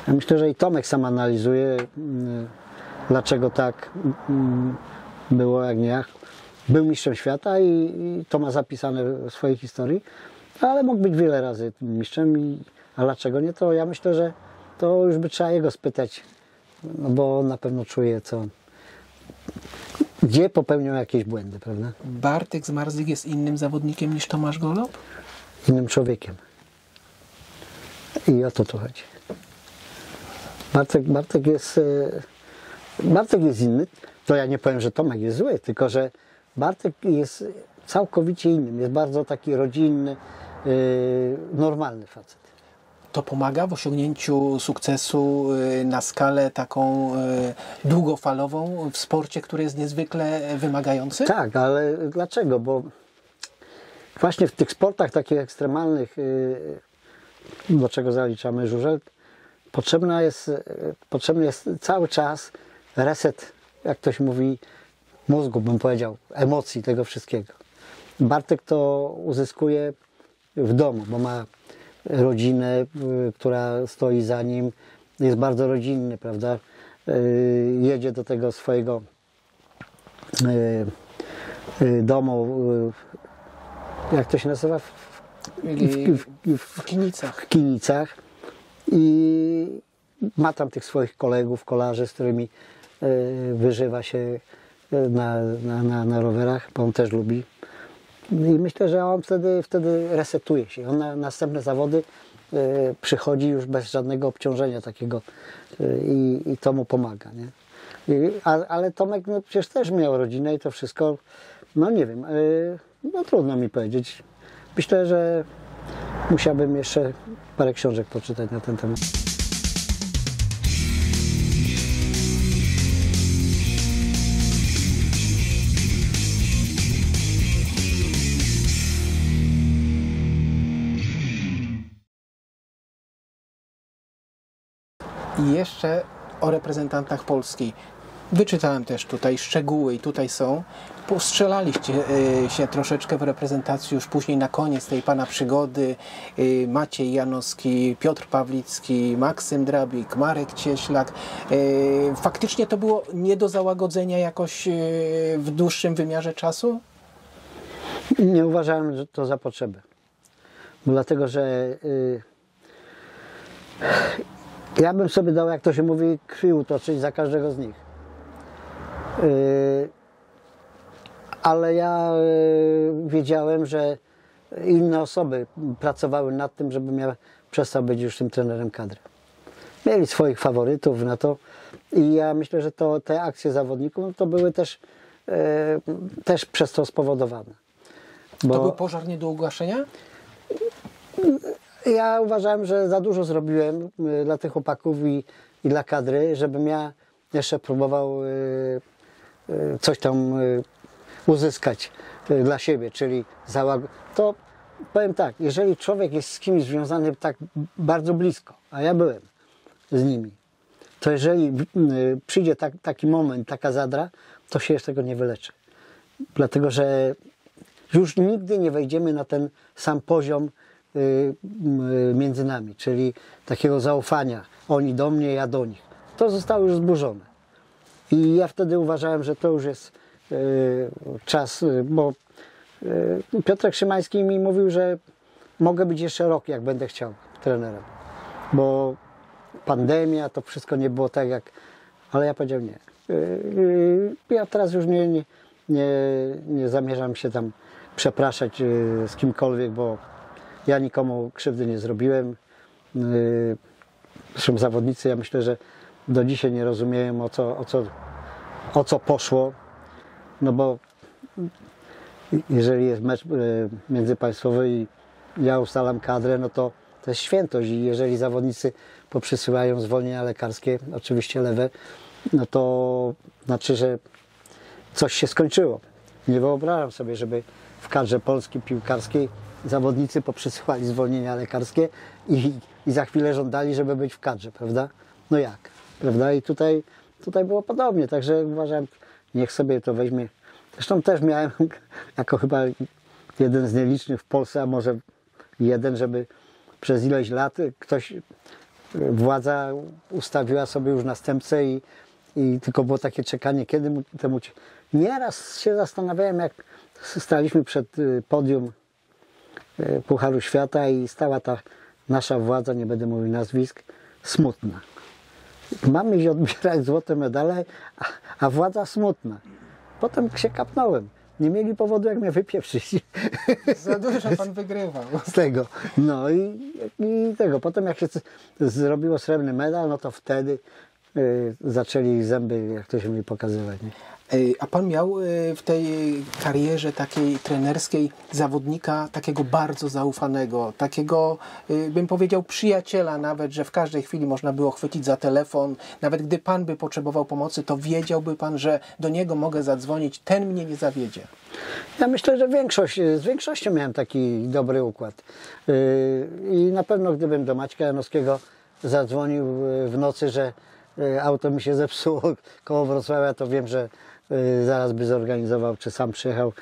Ja myślę, że i Tomek sam analizuje, dlaczego tak było, jak nie jak. Był mistrzem świata i, i to ma zapisane w swojej historii, ale mógł być wiele razy tym mistrzem, i, a dlaczego nie, to ja myślę, że to już by trzeba jego spytać, no bo on na pewno czuje, co, gdzie popełnią jakieś błędy, prawda? Bartek Zmarzlik jest innym zawodnikiem niż Tomasz Golob? Innym człowiekiem. I o to tu chodzi. Bartek, Bartek jest Bartek jest inny. To ja nie powiem, że Tomek jest zły, tylko że Bartek jest całkowicie innym. Jest bardzo taki rodzinny, yy, normalny facet. To pomaga w osiągnięciu sukcesu na skalę taką długofalową w sporcie, który jest niezwykle wymagający? Tak, ale dlaczego? Bo właśnie w tych sportach takich ekstremalnych, do czego zaliczamy żużel, potrzebna jest, potrzebny jest cały czas reset, jak ktoś mówi, mózgu, bym powiedział, emocji tego wszystkiego. Bartek to uzyskuje w domu, bo ma rodzinę, która stoi za nim, jest bardzo rodzinny, prawda? Jedzie do tego swojego domu, jak to się nazywa? W, w, w, w, w Kinicach. W Kinicach i ma tam tych swoich kolegów, kolarzy, z którymi wyżywa się na, na, na, na rowerach, bo on też lubi. I myślę, że on wtedy, wtedy resetuje się. On na następne zawody y, przychodzi już bez żadnego obciążenia takiego y, i to mu pomaga. Nie? I, a, ale Tomek no, przecież też miał rodzinę i to wszystko, no nie wiem, y, no trudno mi powiedzieć. Myślę, że musiałbym jeszcze parę książek poczytać na ten temat. I jeszcze o reprezentantach Polski. Wyczytałem też tutaj szczegóły i tutaj są. Postrzelaliście się troszeczkę w reprezentacji już później na koniec tej Pana przygody. Maciej Janowski, Piotr Pawlicki, Maksym Drabik, Marek Cieślak. Faktycznie to było nie do załagodzenia jakoś w dłuższym wymiarze czasu? Nie uważałem, że to za potrzebę. Dlatego, że yy... ja bym sobie dał, jak to się mówi, krwi utoczyć za każdego z nich. Yy, ale ja yy, wiedziałem, że inne osoby pracowały nad tym, żebym ja przestał być już tym trenerem kadry. Mieli swoich faworytów na to i ja myślę, że to, te akcje zawodników no to były też, yy, też przez to spowodowane. Bo... To był pożar nie do ugaszenia? Ja uważałem, że za dużo zrobiłem dla tych chłopaków i, i dla kadry, żebym ja jeszcze próbował coś tam uzyskać dla siebie, czyli załag... To powiem tak, jeżeli człowiek jest z kimś związany tak bardzo blisko, a ja byłem z nimi, to jeżeli przyjdzie tak, taki moment, taka zadra, to się z tego nie wyleczy. Dlatego, że już nigdy nie wejdziemy na ten sam poziom między nami, czyli takiego zaufania. Oni do mnie, ja do nich. To zostało już zburzone. I ja wtedy uważałem, że to już jest czas, bo Piotrek Szymański mi mówił, że mogę być jeszcze rok, jak będę chciał, trenerem. Bo pandemia, to wszystko nie było tak jak... Ale ja powiedziałem nie. Ja teraz już nie, nie, nie, nie zamierzam się tam przepraszać z kimkolwiek, bo ja nikomu krzywdy nie zrobiłem. Zresztą zawodnicy, ja myślę, że do dzisiaj nie rozumieją, o co, o co, o co poszło. No bo jeżeli jest mecz międzypaństwowy i ja ustalam kadrę, no to to jest świętość. I jeżeli zawodnicy poprzysyłają zwolnienia lekarskie, oczywiście lewe, no to znaczy, że coś się skończyło. Nie wyobrażam sobie, żeby w kadrze polskiej piłkarskiej zawodnicy poprzysyłali zwolnienia lekarskie i, i za chwilę żądali, żeby być w kadrze, prawda? No jak? Prawda? I tutaj, tutaj było podobnie, także uważam, niech sobie to weźmie. Zresztą też miałem, jako chyba jeden z nielicznych w Polsce, a może jeden, żeby przez ileś lat ktoś władza ustawiła sobie już następcę i, i tylko było takie czekanie, kiedy mu temu... Nieraz się zastanawiałem, jak staliśmy przed podium Pucharu Świata i stała ta nasza władza, nie będę mówił nazwisk, smutna. Mamy iść odbierać złote medale, a, a władza smutna. Potem się kapnąłem. Nie mieli powodu, jak mnie wypieprzyć. Za dużo pan wygrywał. Z tego. No i, i tego. Potem jak się zrobiło srebrny medal, no to wtedy y, zaczęli zęby, jak to się mi pokazywać. Nie? A pan miał w tej karierze takiej trenerskiej zawodnika takiego bardzo zaufanego, takiego, bym powiedział, przyjaciela nawet, że w każdej chwili można było chwycić za telefon. Nawet gdy pan by potrzebował pomocy, to wiedziałby pan, że do niego mogę zadzwonić, ten mnie nie zawiedzie. Ja myślę, że większość, z większością miałem taki dobry układ. I na pewno gdybym do Maćka Janowskiego zadzwonił w nocy, że auto mi się zepsuło koło Wrocławia, to wiem, że zaraz by zorganizował, czy sam przyjechał.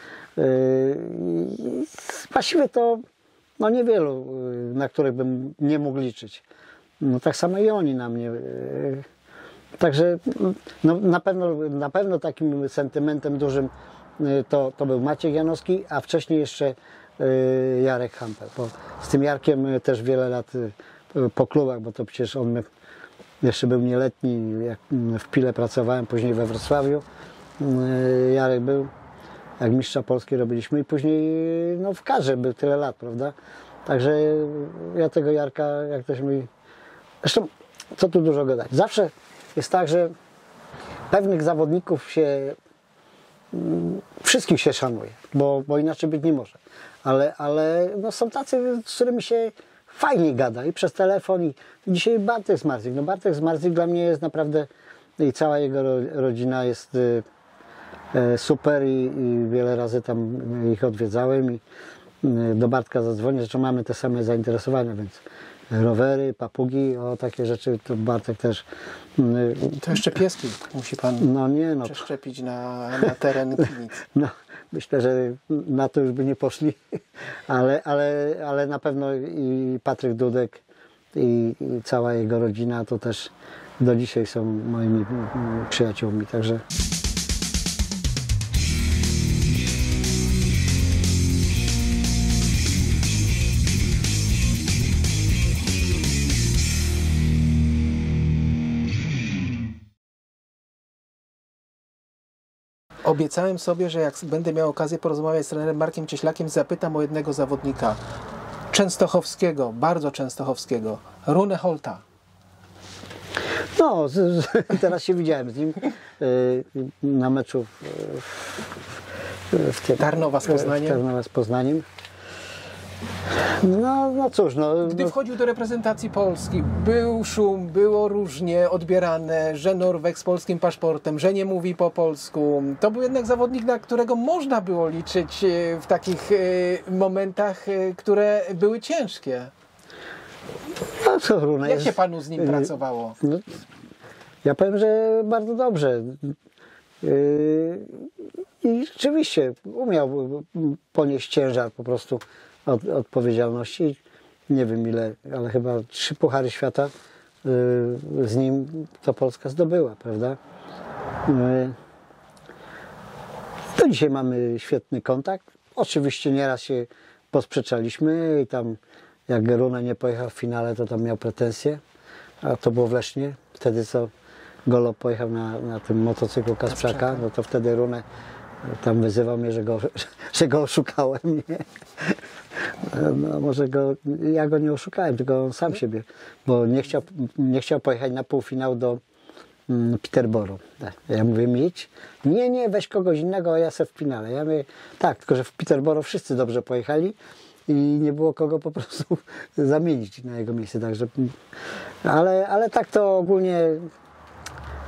Właściwie to no niewielu, na których bym nie mógł liczyć. No tak samo i oni na mnie. Także no, na pewno, na pewno takim sentymentem dużym to, to był Maciek Janowski, a wcześniej jeszcze Jarek Hampel. Bo z tym Jarkiem też wiele lat po klubach, bo to przecież on jeszcze był nieletni, jak w Pile pracowałem, później we Wrocławiu. Jarek był, jak mistrza Polski robiliśmy i później no, w karze był tyle lat, prawda? Także ja tego Jarka, jak ktoś mi... Zresztą, co tu dużo gadać. Zawsze jest tak, że pewnych zawodników się... Wszystkich się szanuje, bo, bo inaczej być nie może. Ale, ale no, są tacy, z którymi się fajnie gada i przez telefon. I dzisiaj Bartek Zmarzyk. No Bartek Zmarzyk dla mnie jest naprawdę... I cała jego rodzina jest super i, i wiele razy tam ich odwiedzałem i do Bartka zadzwonię, zresztą mamy te same zainteresowania, więc rowery, papugi, o takie rzeczy, to Bartek też... To jeszcze pieski musi pan no nie, no. przeszczepić na, na teren klinic. No, myślę, że na to już by nie poszli, ale, ale, ale na pewno i Patryk Dudek i, i cała jego rodzina to też do dzisiaj są moimi przyjaciółmi, także... Obiecałem sobie, że jak będę miał okazję porozmawiać z trenerem Markiem Cieślakiem, zapytam o jednego zawodnika częstochowskiego, bardzo częstochowskiego, Rune Holta. No, z, z, teraz się widziałem z nim y, na meczu w, w, w, Tarnowa z Poznaniem. Tarnowa z Poznaniem. No, no cóż, no... Gdy wchodził do reprezentacji Polski, był szum, było różnie odbierane, że Norweg z polskim paszportem, że nie mówi po polsku. To był jednak zawodnik, na którego można było liczyć w takich momentach, które były ciężkie. No, co, Rune Jak jest, się panu z nim pracowało? No, ja powiem, że bardzo dobrze. I rzeczywiście umiał ponieść ciężar po prostu od, odpowiedzialności. Nie wiem ile, ale chyba trzy puchary świata z nim to Polska zdobyła, prawda? Do dzisiaj mamy świetny kontakt. Oczywiście nieraz się posprzeczaliśmy i tam jak Rune nie pojechał w finale, to tam miał pretensje, a to było w Lesznie. Wtedy co Golo pojechał na, na tym motocyklu Kasprzaka, no to wtedy Rune tam wyzywał mnie, że go, że go oszukałem. Nie? No może go, ja go nie oszukałem, tylko on sam siebie, bo nie chciał, nie chciał pojechać na półfinał do mm, Peterborough. Ja mówię, idź. Nie, nie, weź kogoś innego, a ja se w finale. Ja mówię, tak, tylko że w Peterborough wszyscy dobrze pojechali i nie było kogo po prostu zamienić na jego miejsce. Także, ale, ale tak to ogólnie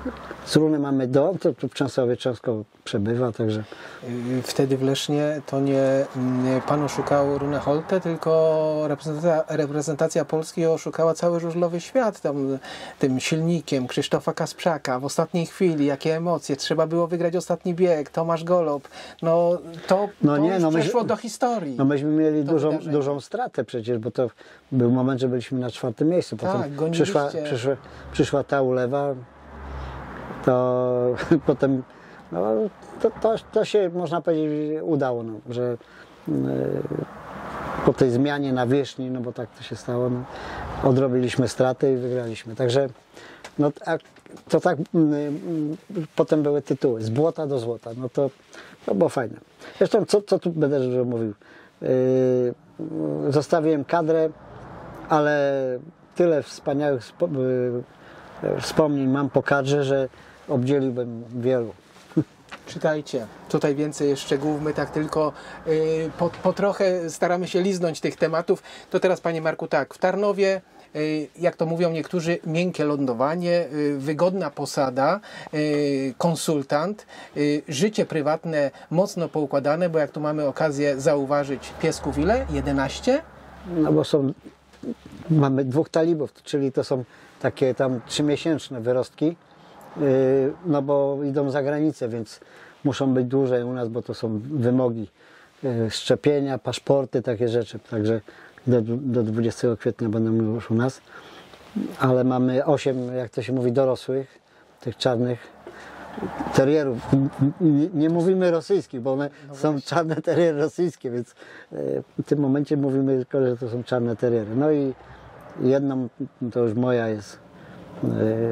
Z Runy mamy dom, to tu w Częstochowie często przebywa, także... Wtedy w Lesznie to nie pan oszukał Runę Holte, tylko reprezentacja, reprezentacja Polski oszukała cały żużlowy świat tam, tym silnikiem Krzysztofa Kasprzaka w ostatniej chwili, jakie emocje, trzeba było wygrać ostatni bieg, Tomasz Golob, no to, no to nie, już no przeszło myśmy, do historii. No myśmy mieli dużą, wydarzenie. dużą stratę przecież, bo to był moment, że byliśmy na czwartym miejscu, potem Tak, goniliście. przyszła, przyszła, przyszła ta ulewa, to potem no, to, to, to się można powiedzieć udało, no, że yy, po tej zmianie nawierzchni, no bo tak to się stało, no, odrobiliśmy straty i wygraliśmy. Także no, a to tak yy, yy, potem były tytuły z błota do złota, no to, to było fajne. Zresztą co, co tu będę dużo mówił, yy, zostawiłem kadrę, ale tyle wspaniałych spo, yy, wspomnień mam po kadrze, że obdzieliłbym wielu. Czytajcie, tutaj więcej szczegółów, my tak tylko yy, po, po trochę staramy się liznąć tych tematów. To teraz, panie Marku, tak, w Tarnowie, yy, jak to mówią niektórzy, miękkie lądowanie, yy, wygodna posada, yy, konsultant, yy, życie prywatne mocno poukładane, bo jak tu mamy okazję zauważyć, piesków ile? jedenaście? No bo są, mamy dwóch talibów, czyli to są takie tam trzymiesięczne wyrostki, yy, no bo idą za granicę, więc muszą być dłużej u nas, bo to są wymogi yy, szczepienia, paszporty, takie rzeczy, także do, do dwudziestego kwietnia będą już u nas, ale mamy osiem, jak to się mówi, dorosłych, tych czarnych terierów. Nie, nie mówimy rosyjskich, bo one no są czarne teriery rosyjskie, więc yy, w tym momencie mówimy tylko, że to są czarne teriery. No i jedną, to już moja jest yy,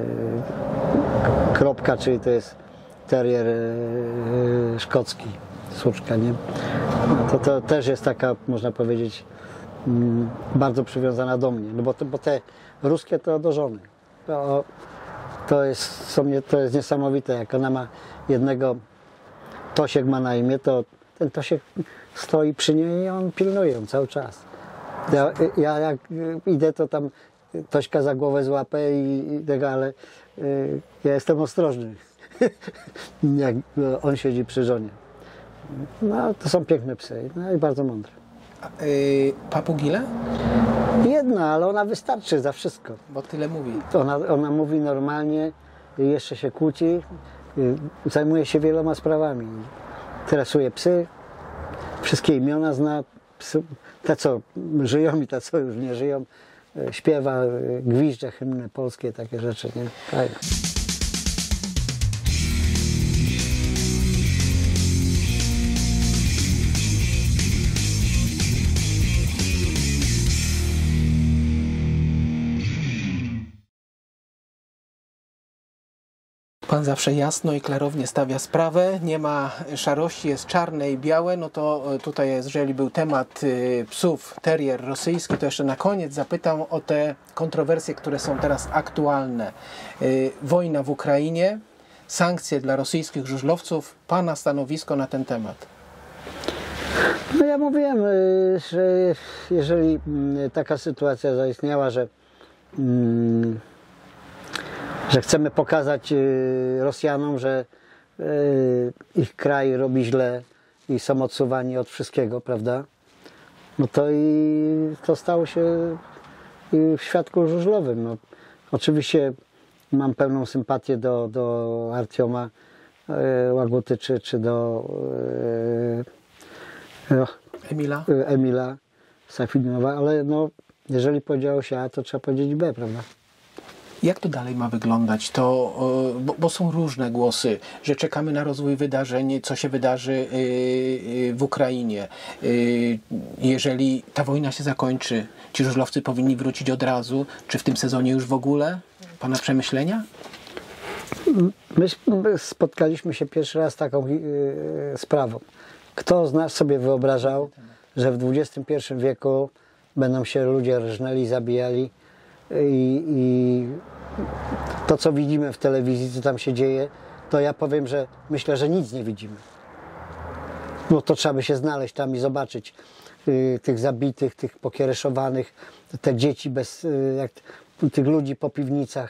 kropka, czyli to jest terrier yy, szkocki, suczka, nie? No to, to też jest taka, można powiedzieć, yy, bardzo przywiązana do mnie, no bo, to, bo te ruskie to do żony. To, to, jest, są, to jest niesamowite, jak ona ma jednego, Tosiek ma na imię, to ten Tosiek stoi przy niej i on pilnuje ją cały czas. Ja, ja jak idę, to tam Tośka za głowę złapę i, i tego, ale y, ja jestem ostrożny, jak on siedzi przy żonie. No, to są piękne psy, no i bardzo mądre. A, yy, papugile? Jedna, ale ona wystarczy za wszystko. Bo tyle mówi. Ona, ona mówi normalnie, jeszcze się kłóci, y, zajmuje się wieloma sprawami. Interesuje psy, wszystkie imiona zna, psy, te co żyją i te co już nie żyją. Śpiewa, gwizdże hymny polskie, takie rzeczy, nie? Fajne. Pan zawsze jasno i klarownie stawia sprawę, nie ma szarości, jest czarne i białe, no to tutaj, jeżeli był temat psów, terrier rosyjski, to jeszcze na koniec zapytam o te kontrowersje, które są teraz aktualne. Wojna w Ukrainie, sankcje dla rosyjskich żużlowców, pana stanowisko na ten temat? No ja mówiłem, że jeżeli taka sytuacja zaistniała, że że chcemy pokazać Rosjanom, że ich kraj robi źle i są odsuwani od wszystkiego, prawda? No to i to stało się i w świadku żużlowym. No, oczywiście mam pełną sympatię do, do Artioma Łaguty czy, czy do e, Emila, Emila Safinowa, ale no, jeżeli powiedziało się A, to trzeba powiedzieć B, prawda? Jak to dalej ma wyglądać? To, bo, bo są różne głosy, że czekamy na rozwój wydarzeń, co się wydarzy w Ukrainie. Jeżeli ta wojna się zakończy, ci żużlowcy powinni wrócić od razu, czy w tym sezonie już w ogóle? Pana przemyślenia? My spotkaliśmy się pierwszy raz z taką sprawą. Kto z nas sobie wyobrażał, że w dwudziestym pierwszym wieku będą się ludzie rżnęli, zabijali, I, i to, co widzimy w telewizji, co tam się dzieje, to ja powiem, że myślę, że nic nie widzimy. No to trzeba by się znaleźć tam i zobaczyć y, tych zabitych, tych pokiereszowanych, te dzieci bez, y, jak, tych ludzi po piwnicach.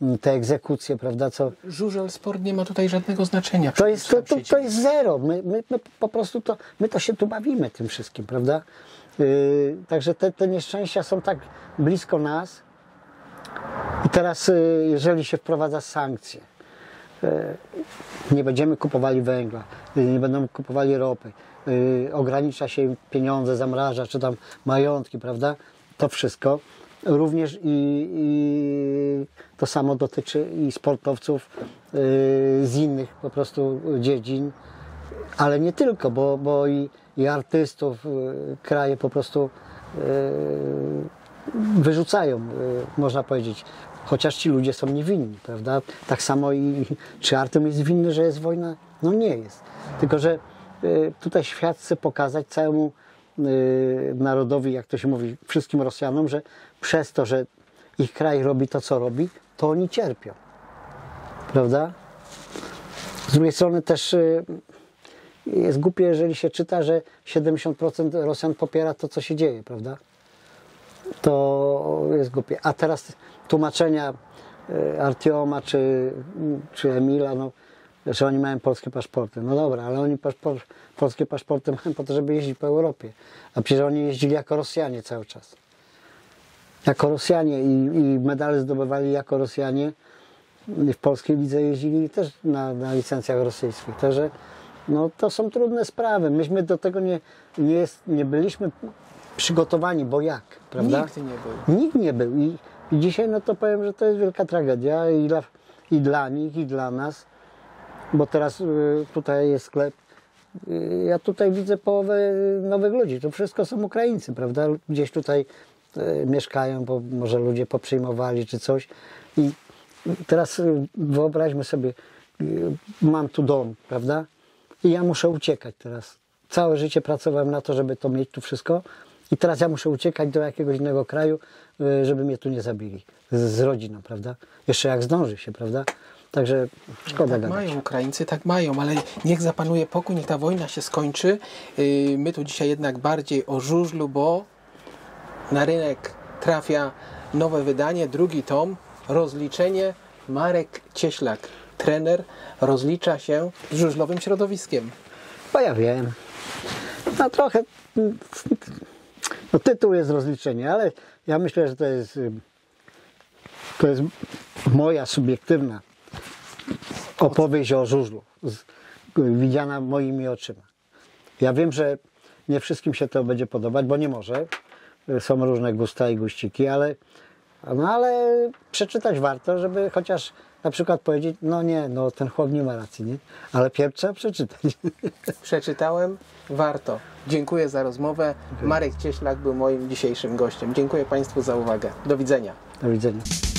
te egzekucje, prawda, co... Żużel, sport nie ma tutaj żadnego znaczenia. To jest, to, to, to jest zero. My, my, my po prostu to, my to się tu bawimy tym wszystkim, prawda? Yy, także te, te nieszczęścia są tak blisko nas. I teraz, yy, jeżeli się wprowadza sankcje, yy, nie będziemy kupowali węgla, yy, nie będą kupowali ropy, yy, ogranicza się im pieniądze, zamraża, czy tam majątki, prawda? To wszystko. Również i, i to samo dotyczy i sportowców yy, z innych po prostu dziedzin, ale nie tylko, bo, bo i, i artystów yy, kraje po prostu yy, wyrzucają, yy, można powiedzieć, chociaż ci ludzie są niewinni, prawda? Tak samo i czy Artem jest winny, że jest wojna? No nie jest. Tylko że yy, tutaj świat chce pokazać całemu narodowi, jak to się mówi, wszystkim Rosjanom, że przez to, że ich kraj robi to, co robi, to oni cierpią. Prawda? Z drugiej strony też jest głupie, jeżeli się czyta, że siedemdziesiąt procent Rosjan popiera to, co się dzieje, prawda? To jest głupie. A teraz tłumaczenia Artioma czy, czy Emila, no, że oni mają polskie paszporty. No dobra, ale oni paszport, polskie paszporty mają po to, żeby jeździć po Europie. A przecież oni jeździli jako Rosjanie cały czas. Jako Rosjanie i, i medale zdobywali jako Rosjanie. W polskiej lidze jeździli też na, na licencjach rosyjskich. Także no, to są trudne sprawy. Myśmy do tego nie, nie, jest, nie byliśmy przygotowani, bo jak? Prawda? Nikt nie był. Nikt nie był. I, i dzisiaj no to powiem, że to jest wielka tragedia i dla, i dla nich, i dla nas. Bo teraz y, tutaj jest sklep. Y, ja tutaj widzę połowę nowych ludzi. To wszystko są Ukraińcy, prawda? Gdzieś tutaj y, mieszkają, bo może ludzie poprzyjmowali czy coś. I teraz y, wyobraźmy sobie, y, mam tu dom, prawda? I ja muszę uciekać teraz. Całe życie pracowałem na to, żeby to mieć tu wszystko. I teraz ja muszę uciekać do jakiegoś innego kraju, y, żeby mnie tu nie zabili. Z, z rodziną, prawda? Jeszcze jak zdąży się, prawda? Także szkoda Tak gadać. mają Ukraińcy, tak mają, ale niech zapanuje pokój, niech ta wojna się skończy. Yy, my tu dzisiaj jednak bardziej o żużlu, bo na rynek trafia nowe wydanie, drugi tom, rozliczenie. Marek Cieślak, trener, rozlicza się z żużlowym środowiskiem. Bo ja wiem. No trochę, no tytuł jest rozliczenie, ale ja myślę, że to jest, to jest moja subiektywna opowieść o żużlu, widziana moimi oczyma. Ja wiem, że nie wszystkim się to będzie podobać, bo nie może. Są różne gusta i guściki, ale, no ale przeczytać warto, żeby chociaż na przykład powiedzieć, no nie, no ten chłop nie ma racji, nie? Ale pierw trzeba przeczytać. Przeczytałem, warto. Dziękuję za rozmowę. Marek Cieślak był moim dzisiejszym gościem. Dziękuję Państwu za uwagę. Do widzenia. Do widzenia.